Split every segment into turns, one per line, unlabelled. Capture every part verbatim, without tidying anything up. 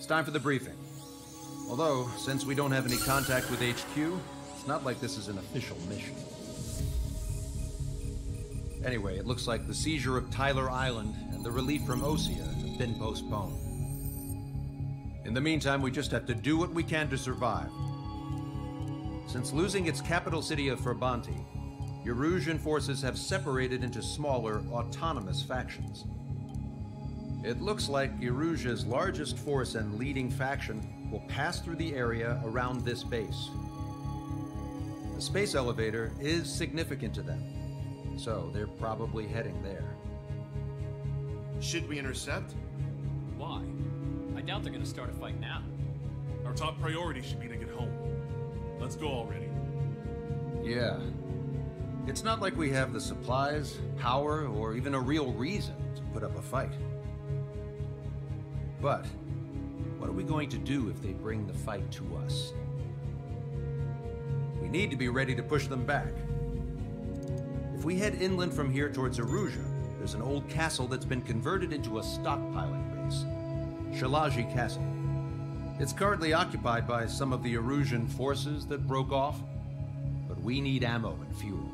It's time for the briefing. Although, since we don't have any contact with H Q, it's not like this is an official mission. Anyway, it looks like the seizure of Tyler Island and the relief from Osea have been postponed. In the meantime, we just have to do what we can to survive. Since losing its capital city of Ferbanti, Erusian forces have separated into smaller, autonomous factions. It looks like Erusia's largest force and leading faction will pass through the area around this base. The space elevator is significant to them, so they're probably heading there.
Should we intercept?
Why? I doubt they're gonna start a fight now.
Our top priority should be to get home. Let's go already.
Yeah. It's not like we have the supplies, power, or even a real reason to put up a fight. But what are we going to do if they bring the fight to us? We need to be ready to push them back. If we head inland from here towards Erusia, there's an old castle that's been converted into a stockpiling base. Shalaji Castle. It's currently occupied by some of the Erusian forces that broke off, but we need ammo and fuel.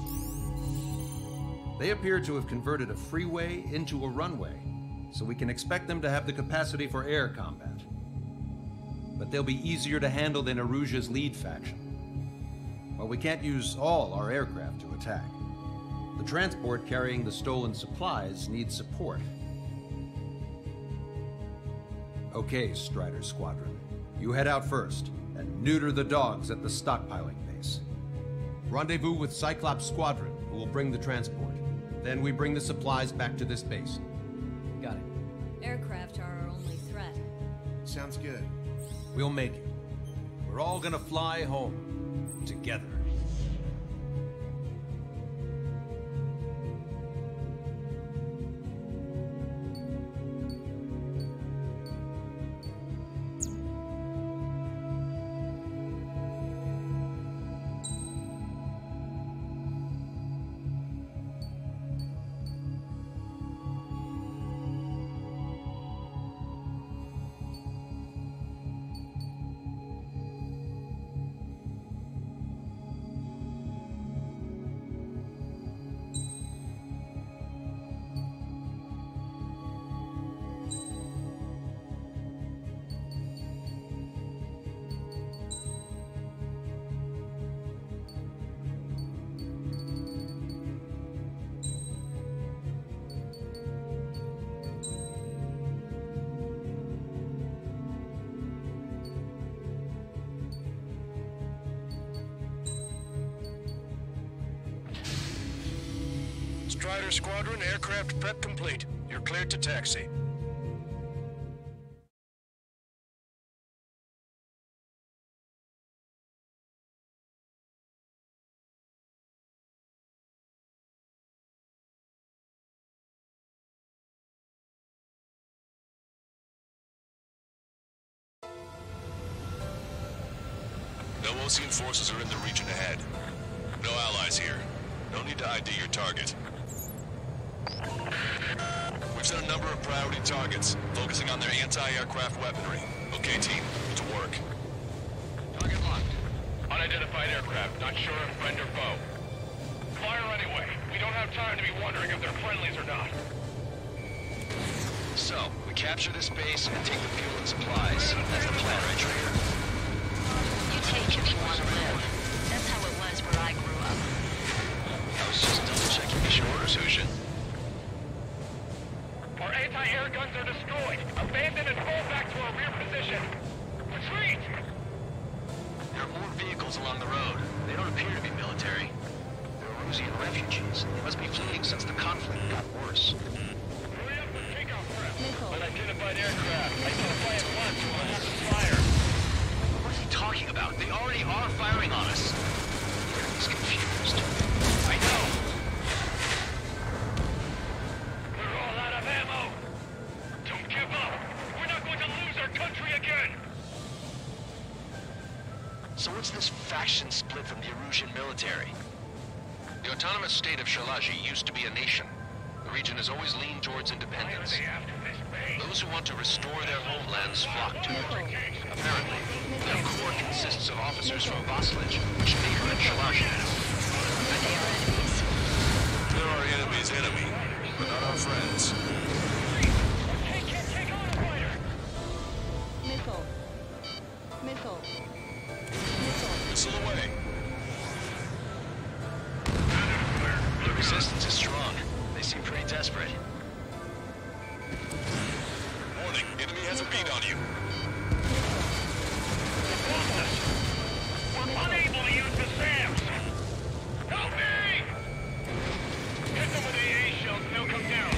They appear to have converted a freeway into a runway, so we can expect them to have the capacity for air combat. But they'll be easier to handle than Erusia's lead faction. While we can't use all our aircraft to attack, the transport carrying the stolen supplies needs support. Okay, Strider Squadron. You head out first, and neuter the dogs at the stockpiling base. Rendezvous with Cyclops Squadron, who will bring the transport. Then we bring the supplies back to this base.
Got it.
Aircraft are our only threat.
Sounds good.
We'll make it. We're all gonna fly home. Together.
Strider Squadron, aircraft prep complete. You're cleared to taxi.
No Osean forces are in the region ahead. No allies here. No need to I D your target. We've set a number of priority targets, focusing on their anti-aircraft weaponry. Okay, team, to work.
Target locked. Unidentified aircraft, not sure if friend or foe. Fire anyway. We don't have time to be wondering if they're friendlies or not.
So, we capture this base and take the fuel and supplies. That's the plan, right, Trader?
You take if you want to live. That's how it was where I grew up.
I was just double-checking your orders, Hushin.
Our anti-air guns are destroyed. Abandon and fall back to our rear position. Retreat!
There are more vehicles along the road. They don't appear to be military. They're Erusian refugees. They must be fleeing since the conflict got worse.
Hurry up and take out prep.
Nicole.
Unidentified aircraft. Identify at once or we'll have to fire.
What is he talking about? They already are firing on us. He's confused. I know.
We're all out of ammo. Don't give up. We're not going to lose our country again.
So what's this faction split from the Erusian military? The autonomous state of Shalaji used to be a nation. The region has always leaned towards independence. Those who want to restore their homelands flock to it. Apparently, their core consists of officers from Vassilage, which neighbor at Shalash.
Are they our enemies?
They're our enemy's enemy, but not our friends.
Missile. Missile. Missile.
Missile away.
The resistance is strong. They seem pretty desperate.
Warning, enemy has a beat on you.
We're unable to use the SAMs! Help me! Hit them with the A shells and they'll come down.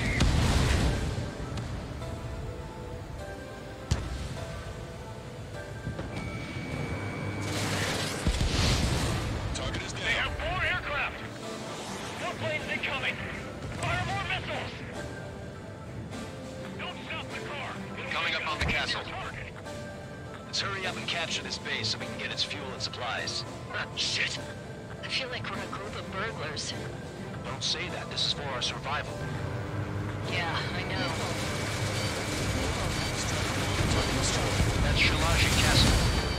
Target is
They
down.
have four aircraft! More planes incoming! Fire more missiles! Don't stop the car! It'll
Coming
take
up on
out
the
your
castle.
target.
Let's hurry up and capture this base so we can get its fuel and supplies. Ah, shit!
I feel like we're a group of burglars.
Don't say that. This is for our survival.
Yeah, I know.
That's Shalashi Castle.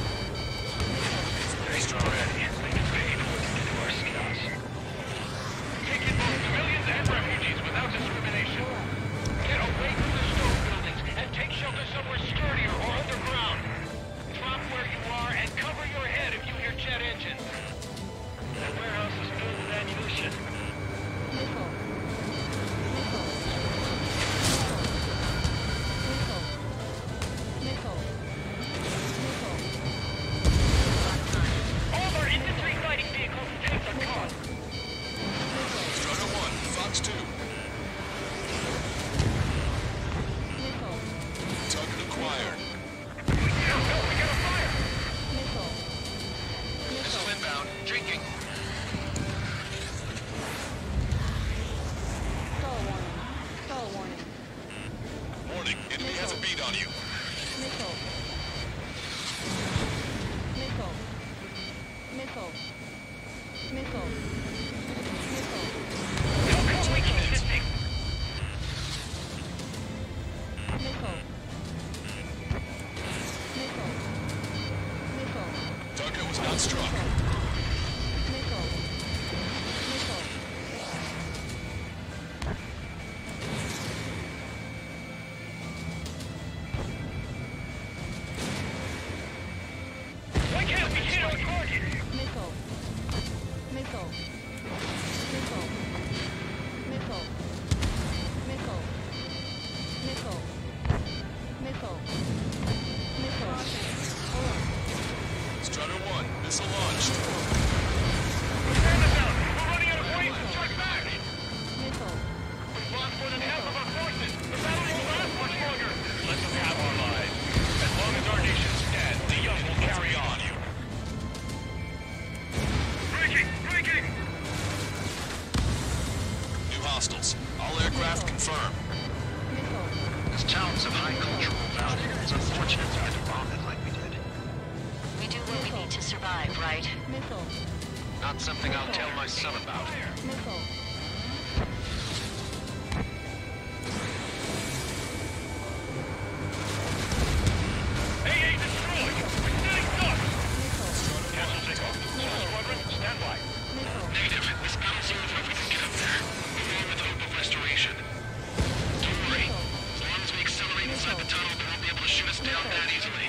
They're already. They can pay to look into our skills. Take in both civilians and refugees without discrimination. Get away from the stone buildings and take shelter somewhere sturdier or underground. Drop where you are and cover your head if you hear jet engines. That warehouse is filled with ammunition.
Missile. Missile. Missile. Missile. Missile.
All of our infantry fighting vehicles and tanks are caught.
Strider one, Fox two.
Missile.
Target acquired.
No, no, we got a fire!
Missile.
Missile inbound. Drinking.
Stall warning. Stall warning.
Warning, enemy has a beat on you.
Missile. Missile. Missile. Missile. Missile.
Don't come weak resisting!
Missile. Missile. Missile.
Target was not struck.
Missile. Missile.
Why can't we hit our target?
Missile. Missile. Missile. Missile. Missile. Missile. Missile. Missile. Alert.
Strider one, missile launched.
Stand us out! We're running out of ways to strike back!
Missile.
We've lost more than half of our forces! The battle won't last much longer! Let them have our lives. As long as our nation stands, the young will carry on. Breaking! Breaking!
New hostiles. All aircraft confirmed.
Missile.
This town's of high cultural value. It's unfortunate we had to bomb it like we did.
We do what we need to survive, right?
Missile.
Not something I'll tell my son about.
Missile.
A A destroyed! We're setting duck!
Missile.
Castle takeoff. All squadron, stand by.
Missile.
Negative. This battle's over if we can get up there. Along with hope of restoration. Don't worry. As long as we accelerate inside the tunnel, they won't be able to shoot us down that easily.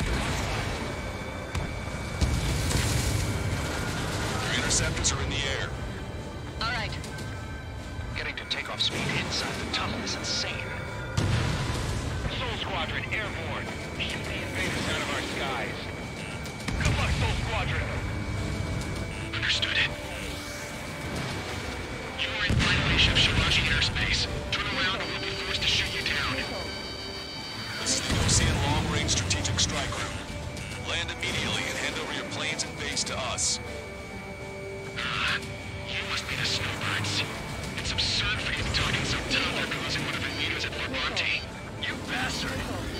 Your interceptors are in the air.
All right.
Getting to takeoff speed inside the tunnel is insane.
Soul Squadron, airborne. Shoot the invaders out of our skies. Good luck, Soul Squadron. Understood it. You are in violation of Shalashi airspace. Turn around or we'll be forced to shoot you down.
This is the Ocean Long-Range Strategic Strike Group. Land immediately and hand over your planes and base to us.
Ah, you must be the snowbirds. It's absurd for you to talk in some toddler causing one of the leaders at Fort Monte. You bastard!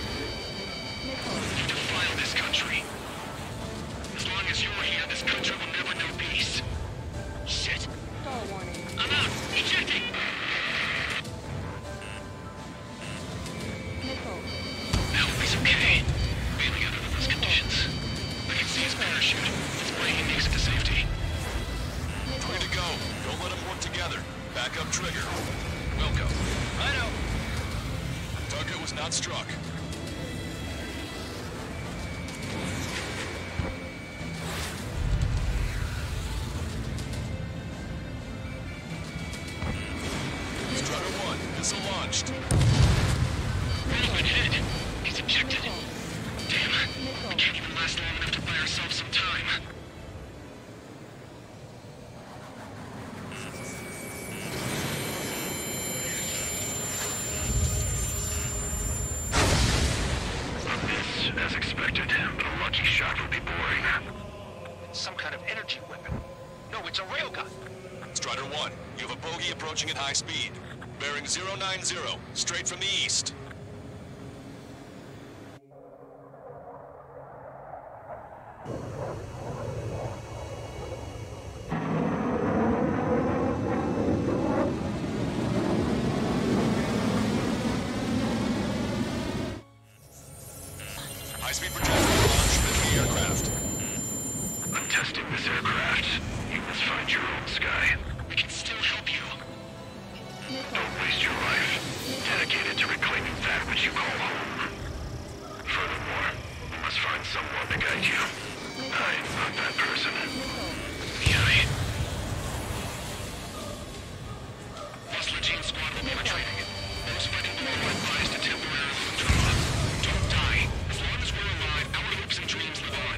You defile this country. As long as you're here, this country will never know peace. Shit.
Stall warning.
I'm out! Ejecting!
Not struck. Strider one, missile launched.
Been hit. He's ejected. Damn. We can't even last long enough to buy ourselves some time. As expected, but a lucky shot would be boring.
It's some kind of energy weapon. No, it's a railgun.
Strider one, you have a bogey approaching at high speed. Bearing zero nine zero, straight from the east. High-speed projectile launch with the aircraft.
I'm testing this aircraft. You must find your own sky. We can still help you. Don't waste your life. Dedicated to reclaiming that which you call home. Furthermore, we must find someone to guide you. I'm not that person. Yummy. Muscle squad will be retreating. Those fighting below are advised to temporarily withdraw. Don't die. As long as we're alive, our hopes and dreams live on.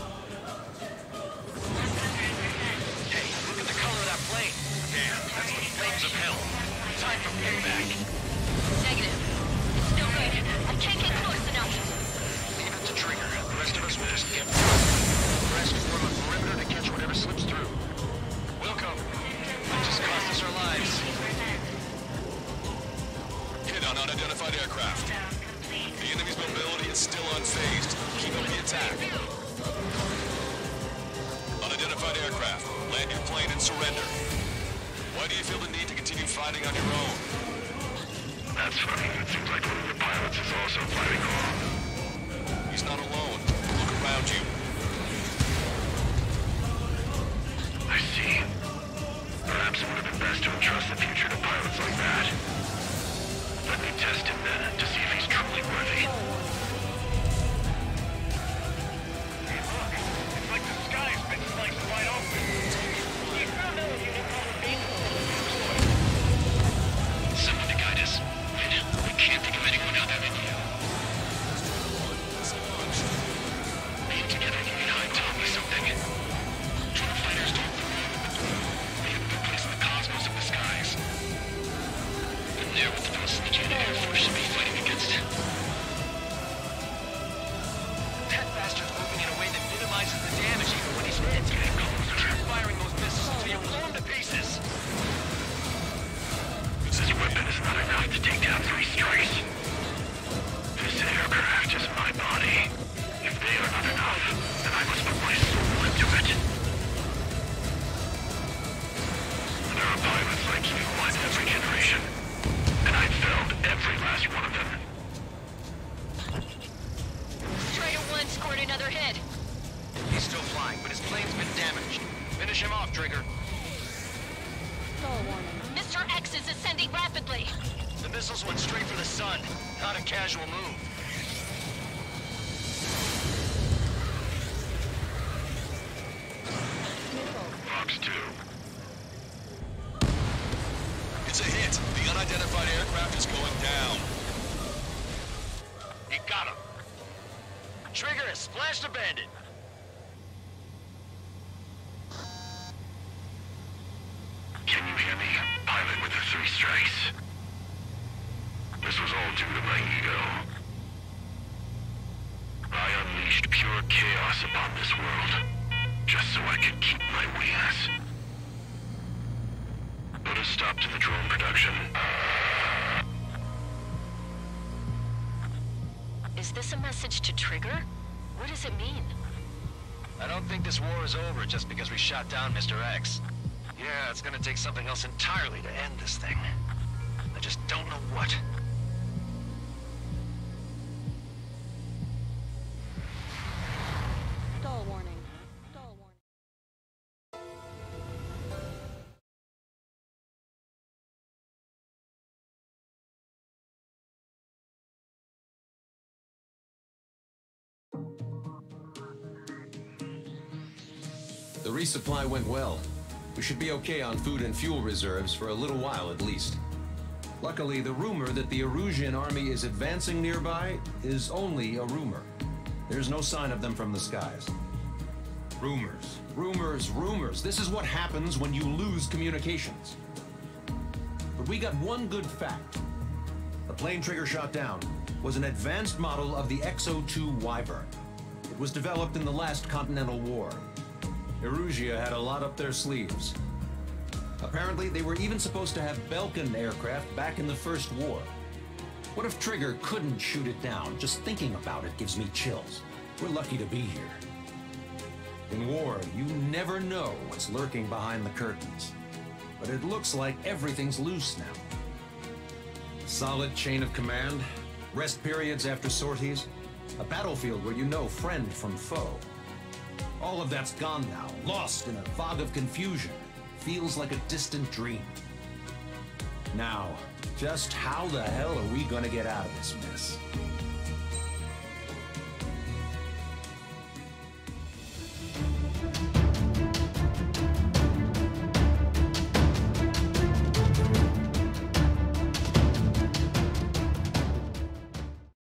Hey, look at the color of that plane. Damn, that's the flames of hell. Time for payback.
Negative. It's no good. I can't get close enough.
Leave it to Trigger. The rest of us will just get through. The rest form a perimeter to catch whatever slips through. We'll come. It just cost us our lives.
Hit on unidentified aircraft. The enemy's mobility is still unfazed. Keep up the attack. Unidentified aircraft. Land your plane and surrender. Why do you feel the need to continue fighting on your own?
That's funny. It seems like one of the pilots is also fighting along.
He's not alone. Look around you.
I see. Perhaps it would have been best to entrust the future to pilots like that. Let me test him then, to see if he's truly worthy. Hey, look. It's like the sky's been sliced wide open. We found out a unit called Deploy. Someone to guide us. We can't think of anyone out there than you. Being together behind taught me something. True fighters don't belong with the blue. They have no place in the cosmos of the skies. And they're what the Palestinian Air Force should be fighting against.
That bastard's moving in a way that minimizes the damage even when he's hit. Keep firing those missiles until you blow him to pieces.
This weapon is not enough to take down three strikes. This aircraft is my body. If they are not enough, then I must put my soul into it. There are pilots like you in every generation, and I've felled every last one of them.
Strider one scored another hit.
He's still flying, but his plane's been damaged. Finish him off, Trigger.
Stall warning.
Mister X is ascending rapidly.
The missiles went straight for the sun. Not a casual move.
Missile.
Fox two.
It's a hit. The unidentified aircraft is going down.
You got him. Trigger has splashed a bandit.
Can you hear me, pilot with the three strikes? This was all due to my ego. I unleashed pure chaos upon this world, just so I could keep my wings. Put a stop to the drone production.
Is this a message to Trigger? What does it mean?
I don't think this war is over just because we shot down Mister X. Yeah, it's gonna take something else entirely to end this thing. I just don't know what.
The resupply went well. We should be okay on food and fuel reserves for a little while at least. Luckily, the rumor that the Erusian army is advancing nearby is only a rumor. There's no sign of them from the skies. Rumors, rumors, rumors. This is what happens when you lose communications. But we got one good fact. The plane Trigger shot down was an advanced model of the X O two Wyvern. It was developed in the last Continental War. Erusia had a lot up their sleeves. Apparently, they were even supposed to have Belkin aircraft back in the First War. What if Trigger couldn't shoot it down? Just thinking about it gives me chills. We're lucky to be here. In war, you never know what's lurking behind the curtains. But it looks like everything's loose now. Solid chain of command, rest periods after sorties, a battlefield where you know friend from foe. All of that's gone now, lost in a fog of confusion. Feels like a distant dream. Now, just how the hell are we gonna get out of this mess?